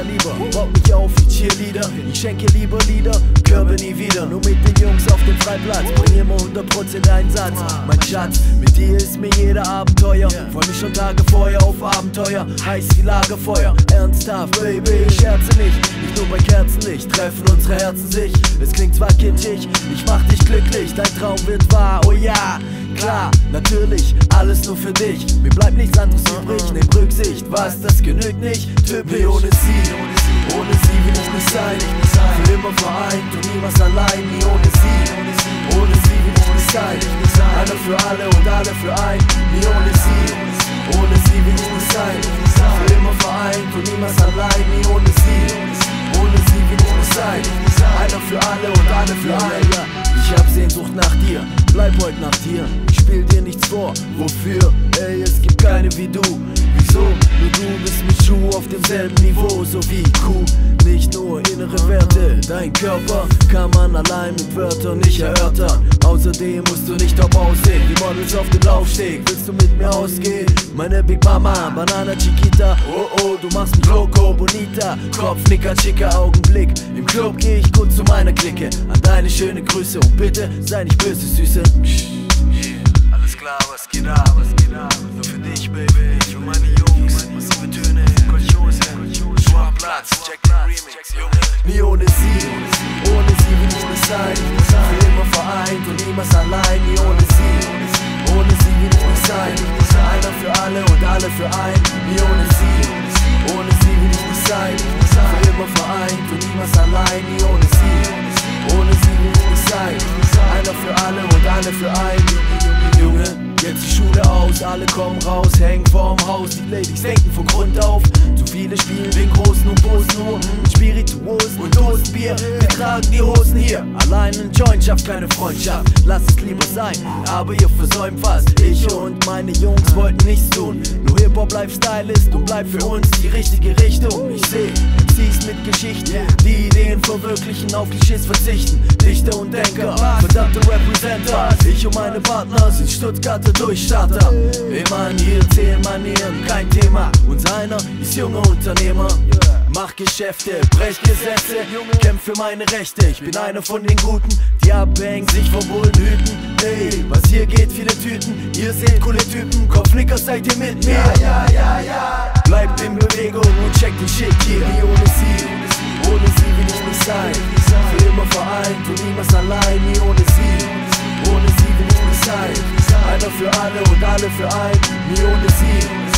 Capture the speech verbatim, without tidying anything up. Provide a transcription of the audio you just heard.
Kaliber. Baut mich auf wie Cheerleader, ich schenke lieber Lieder, Körbe nie wieder. Nur mit den Jungs auf dem Freiplatz, bring immer hundert Prozent Einsatz. Mein Schatz, mit dir ist mir jeder Abenteuer. Freu mich schon Tage vorher auf Abenteuer, heiß wie Lagerfeuer. Ernsthaft, Baby, ich scherze nicht, nicht nur bei Kerzenlicht treffen unsere Herzen sich. Es klingt zwar kitschig, ich mach dich glücklich, dein Traum wird wahr, oh ja. Klar, natürlich, alles nur für dich. Mir bleibt nichts anderes übrig, nimm Rücksicht, was, das genügt nicht. Typisch ohne sie, ohne sie will ich nicht sein. Für immer vereint und niemals allein, nie ohne sie. Ohne sie will ich nicht sein. Einer für alle und alle für ein, nie ohne sie. Ohne sie will ich nicht sein. Für immer vereint und niemals allein, nie ohne sie. Ohne sie will ich nicht sein. Einer für alle und alle für ein. Ich hab Sehnsucht nach dir, bleib heute Nacht hier. Ich spiel dir nichts vor, wofür? Ey, es gibt keine wie du. Wieso? Nur du bist mit Schuh auf demselben Niveau, so wie Kuh. Nicht nur innere Werte, dein Körper kann man allein mit Wörtern nicht erörtern. Außerdem musst du nicht top aussehen, wie Models auf dem Laufsteg. Willst du mit mir ausgehen? Meine Big Mama, Banana Chiquita. Oh oh, du machst mich loco, bonita. Kopfnicker, schicker Augenblick. Im Club geh ich kurz zu meiner Clique. An deine schöne Grüße und bitte sei nicht böse, Süße. Yeah, alles klar, was geht ab, was geht ab? Nur für dich, Baby, für meine Jungs. Massive Töne, Kolchose, du am Platz, check den Remix, Junge. Nie ohne sie, ohne sie will ich nicht sein. Für immer vereint und niemals allein. Nie ohne sie, ohne sie will ich nicht sein. Einer für alle und alle für ein. Nie ohne sie, ohne sie will ich nicht sein. Für immer vereint und niemals allein. Nie ohne sie, ohne sie will ich nicht sein. Einer für alle und alle für ein. Junge, jetzt die Schule aus, alle kommen raus, hängen vorm Haus. Die Ladies denken von Grund auf. Zu viele spielen den Großen und Großen nur mit Spirituosen und Dosenbier. Wir tragen die Hosen hier. Allein ein Joint schafft keine Freundschaft. Lass es lieber sein, aber ihr versäumt fast. Ich und meine Jungs wollten nichts tun. Nur Hip-Hop, Lifestyle ist und bleibt für uns die richtige Richtung. Ich seh M Cs mit Geschichten, die Ideen verwirklichen, auf Klischees verzichten. Dichter und Denker, verdammte Representer. Ich und meine Partner sind Stuttgarter Durchstarter. Wir manieren, zählen Manieren, kein Thema. Uns einer ist junger Unternehmer. Mach Geschäfte, brech Gesetze, kämpf für meine Rechte. Ich bin einer von den Guten, die abhängen, sich vom Bullen hüten. Hey, was hier geht, viele Tüten. Ihr seht coole Typen, Kopfnicker, seid ihr mit mir? Ja, ja, ja, ja. Bleibt in Bewegung und checkt den Shit hier. Nie ohne sie, ohne sie will ich nicht sein. Für immer vereint und niemals allein. Nie ohne sie, ohne sie will ich nicht sein. Einer für alle und alle für ein. Nie ohne sie.